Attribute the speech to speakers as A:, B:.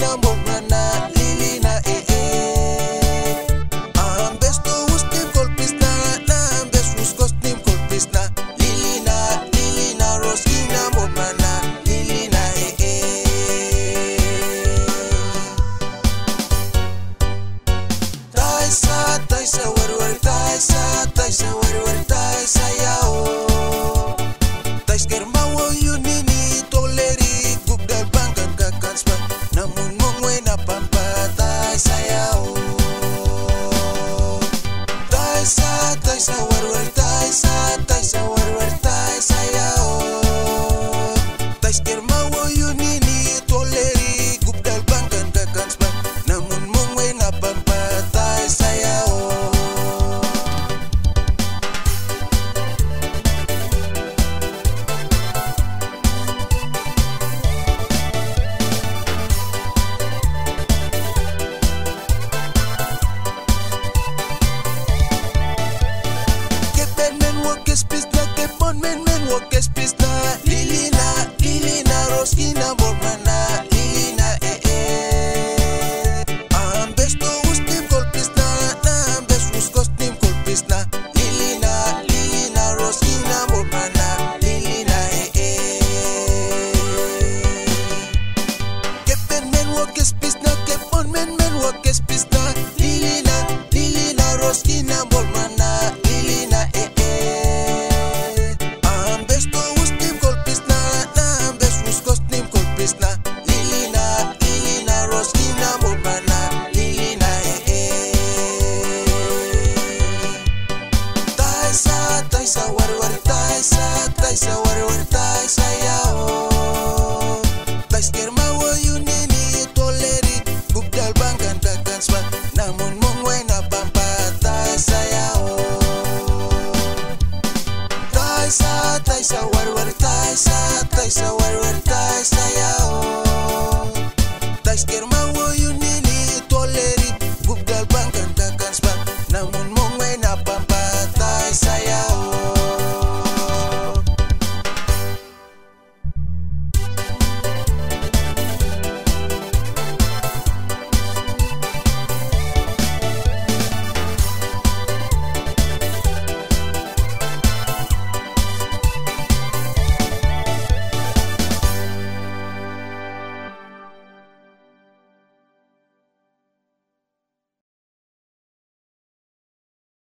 A: roskina mormana lilina ambes to ustim kolpisna na ambes uskostim kolpisna lilina roskina mormana lilina taisa werwer taisa werwer taisa yao tais kermawo yunini toleri gubdal bangan kakanspa namun mongwe na pampa taisa yao taisa werwer taisa werwer taisa yao tais kermawo yunini toleri gubdal bangan kakanspa namun mongwe na pampa taisa yao que pon men walk es pista lilina roskina mormana lilina ambes to ustim kolpisna na ambes uskostim kolpisna lilina roskina mormana lilina que pen men walk es pista que pon men walk es